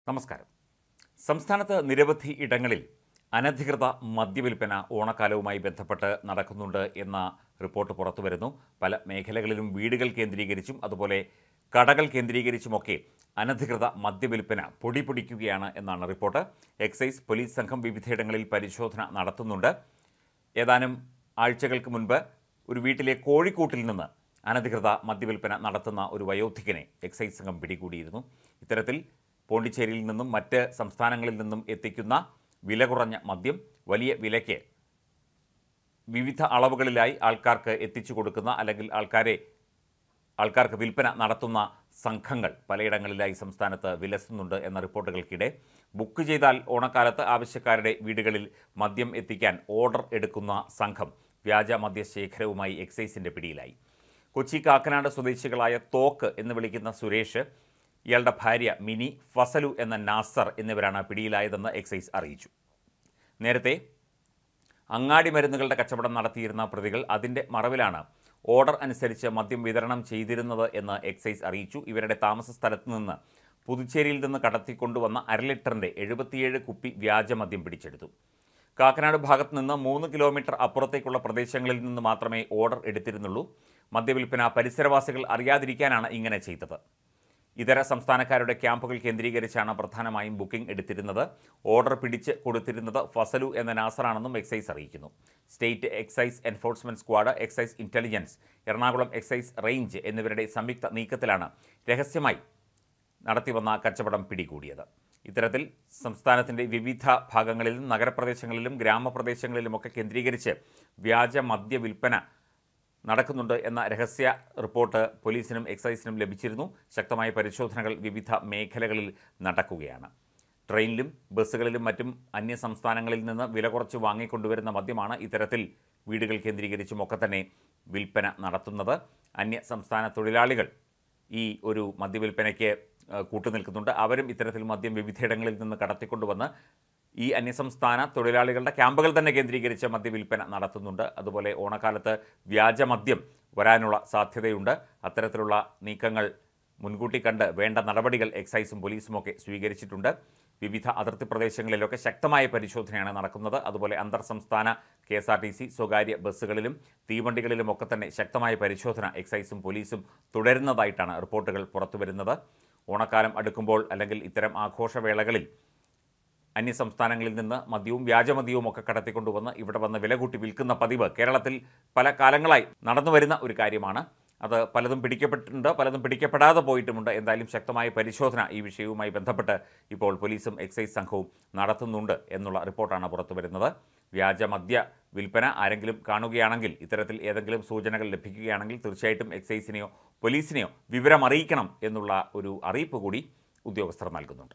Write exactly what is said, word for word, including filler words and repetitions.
നമസ്കാരം. സംസ്ഥാനത്ത് നിരവധി ഇടങ്ങളിൽ അനധികൃത മദ്യവിൽപ്പന ഓണക്കാലവുമായി ബന്ധപ്പെട്ട് നടക്കുന്നുണ്ട് എന്ന റിപ്പോർട്ട് പുറത്തുവരുന്നു. പല മേഖലകളിലും വീടുകൾ കേന്ദ്രീകരിച്ചും അതുപോലെ കടകൾ കേന്ദ്രീകരിച്ചുമൊക്കെ അനധികൃത മദ്യവിൽപ്പന പൊടി പൊടിക്കുകയാണ് എന്നാണ് റിപ്പോർട്ട്. എക്സൈസ് പോലീസ് സംഘം വിവിധയിടങ്ങളിൽ പരിശോധന നടത്തുന്നുണ്ട്. ഏതാനും ആഴ്ചകൾക്ക് മുൻപ് ഒരു വീട്ടിലെ കോഴിക്കൂട്ടിൽ നിന്ന് അനധികൃത മദ്യവിൽപ്പന നടത്തുന്ന ഒരു വയോധികനെ എക്സൈസ് സംഘം പിടികൂടിയിരുന്നു. ഇത്തരത്തിൽ പോണ്ടിച്ചേരിയിൽ നിന്നും മറ്റ് സംസ്ഥാനങ്ങളിൽ നിന്നും എത്തിക്കുന്ന വില കുറഞ്ഞ മദ്യം വലിയ വിലയ്ക്ക് വിവിധ അളവുകളിലായി ആൾക്കാർക്ക് എത്തിച്ചു കൊടുക്കുന്ന അല്ലെങ്കിൽ ആൾക്കാരെ ആൾക്കാർക്ക് വിൽപ്പന നടത്തുന്ന സംഘങ്ങൾ പലയിടങ്ങളിലായി സംസ്ഥാനത്ത് വിലസുന്നുണ്ട് എന്ന റിപ്പോർട്ടുകൾക്കിടെ ബുക്ക് ചെയ്താൽ ഓണക്കാലത്ത് ആവശ്യക്കാരുടെ വീടുകളിൽ മദ്യം എത്തിക്കാൻ ഓർഡർ എടുക്കുന്ന സംഘം വ്യാജ മദ്യശേഖരവുമായി എക്സൈസിൻ്റെ പിടിയിലായി. കൊച്ചി കാക്കനാട് സ്വദേശികളായ തോക്ക് എന്ന് വിളിക്കുന്ന സുരേഷ്, ഇയാളുടെ ഭാര്യ മിനി, ഫസലു എന്ന നാസർ എന്നിവരാണ് പിടിയിലായതെന്ന് എക്സൈസ് അറിയിച്ചു. നേരത്തെ അങ്ങാടി മരുന്നുകളുടെ കച്ചവടം നടത്തിയിരുന്ന പ്രതികൾ അതിൻ്റെ മറവിലാണ് ഓർഡർ അനുസരിച്ച് മദ്യം വിതരണം ചെയ്തിരുന്നത് എന്ന് എക്സൈസ് അറിയിച്ചു. ഇവരുടെ താമസ സ്ഥലത്ത് നിന്ന് പുതുച്ചേരിയിൽ നിന്ന് കടത്തിക്കൊണ്ടുവന്ന അര ലിറ്ററിൻ്റെ എഴുപത്തിയേഴ് കുപ്പി വ്യാജമദ്യം പിടിച്ചെടുത്തു. കാക്കനാട് ഭാഗത്ത് നിന്ന് മൂന്ന് കിലോമീറ്റർ അപ്പുറത്തേക്കുള്ള പ്രദേശങ്ങളിൽ നിന്ന് മാത്രമേ ഓർഡർ എടുത്തിരുന്നുള്ളൂ. മദ്യവിൽപ്പന പരിസരവാസികൾ അറിയാതിരിക്കാനാണ് ഇങ്ങനെ ചെയ്തത്. ഇതര സംസ്ഥാനക്കാരുടെ ക്യാമ്പുകൾ കേന്ദ്രീകരിച്ചാണ് പ്രധാനമായും ബുക്കിംഗ് എടുത്തിരുന്നത്. ഓർഡർ പിടിച്ച് കൊടുത്തിരുന്നത് ഫസലു എന്ന നാസറാണെന്നും എക്സൈസ് അറിയിക്കുന്നു. State excise enforcement squad, excise intelligence, Ernakulam excise range എന്നിവരുടെ സംയുക്ത നീക്കത്തിലാണ് രഹസ്യമായി നടത്തിവന്ന കച്ചവടം പിടികൂടിയത്. ഇത്തരത്തിൽ സംസ്ഥാനത്തിൻ്റെ വിവിധ ഭാഗങ്ങളിലും നഗരപ്രദേശങ്ങളിലും ഗ്രാമപ്രദേശങ്ങളിലുമൊക്കെ കേന്ദ്രീകരിച്ച് വ്യാജ മദ്യ വിൽപ്പന നടക്കുന്നുണ്ട് എന്ന രഹസ്യ റിപ്പോർട്ട് പോലീസിനും എക്സൈസിനും ലഭിച്ചിരുന്നു. ശക്തമായ പരിശോധനകൾ വിവിധ മേഖലകളിൽ നടക്കുകയാണ്. ട്രെയിനിലും ബസ്സുകളിലും മറ്റും അന്യ സംസ്ഥാനങ്ങളിൽ നിന്ന് വില കുറച്ച് വാങ്ങിക്കൊണ്ടുവരുന്ന മദ്യമാണ് ഇത്തരത്തിൽ വീടുകൾ കേന്ദ്രീകരിച്ചുമൊക്കെ തന്നെ വിൽപ്പന നടത്തുന്നത്. അന്യ സംസ്ഥാന തൊഴിലാളികൾ ഈ ഒരു മദ്യവിൽപ്പനയ്ക്ക് കൂട്ടുനിൽക്കുന്നുണ്ട്. അവരും ഇത്തരത്തിൽ മദ്യം വിവിധയിടങ്ങളിൽ നിന്ന് കടത്തിക്കൊണ്ടുവന്ന് ഈ അന്യസംസ്ഥാന തൊഴിലാളികളുടെ ക്യാമ്പുകൾ തന്നെ കേന്ദ്രീകരിച്ച് മദ്യവിൽപ്പന നടത്തുന്നുണ്ട്. അതുപോലെ ഓണക്കാലത്ത് വ്യാജമദ്യം വരാനുള്ള സാധ്യതയുണ്ട്. അത്തരത്തിലുള്ള നീക്കങ്ങൾ മുൻകൂട്ടി കണ്ട് വേണ്ട നടപടികൾ എക്സൈസും പോലീസുമൊക്കെ സ്വീകരിച്ചിട്ടുണ്ട്. വിവിധ അതിർത്തി പ്രദേശങ്ങളിലൊക്കെ ശക്തമായ പരിശോധനയാണ് നടക്കുന്നത്. അതുപോലെ അന്തർ സംസ്ഥാന K S R T C, സ്വകാര്യ ബസ്സുകളിലും തീവണ്ടികളിലുമൊക്കെ തന്നെ ശക്തമായ പരിശോധന എക്സൈസും പോലീസും തുടരുന്നതായിട്ടാണ് റിപ്പോർട്ടുകൾ പുറത്തുവരുന്നത്. ഓണക്കാലം അടുക്കുമ്പോൾ അല്ലെങ്കിൽ ഇത്തരം ആഘോഷവേളകളിൽ അന്യസംസ്ഥാനങ്ങളിൽ നിന്ന് മദ്യവും വ്യാജമദ്യവും ഒക്കെ കടത്തിക്കൊണ്ടുവന്ന് ഇവിടെ വന്ന് വില കൂട്ടി വിൽക്കുന്ന പതിവ് കേരളത്തിൽ പല കാലങ്ങളായി നടന്നു വരുന്ന ഒരു കാര്യമാണ്. അത് പലതും പിടിക്കപ്പെട്ടിട്ടുണ്ട്, പലതും പിടിക്കപ്പെടാതെ പോയിട്ടുമുണ്ട്. എന്തായാലും ശക്തമായ പരിശോധന ഈ വിഷയവുമായി ബന്ധപ്പെട്ട് ഇപ്പോൾ പോലീസും എക്സൈസ് സംഘവും നടത്തുന്നുണ്ട് എന്നുള്ള റിപ്പോർട്ടാണ് പുറത്തു വരുന്നത്. വ്യാജമദ്യ വിൽപ്പന ആരെങ്കിലും കാണുകയാണെങ്കിൽ, ഇത്തരത്തിൽ ഏതെങ്കിലും സൂചനകൾ ലഭിക്കുകയാണെങ്കിൽ തീർച്ചയായിട്ടും എക്സൈസിനെയോ പോലീസിനെയോ വിവരമറിയിക്കണം എന്നുള്ള ഒരു അറിയിപ്പ് കൂടി ഉദ്യോഗസ്ഥർ നൽകുന്നുണ്ട്.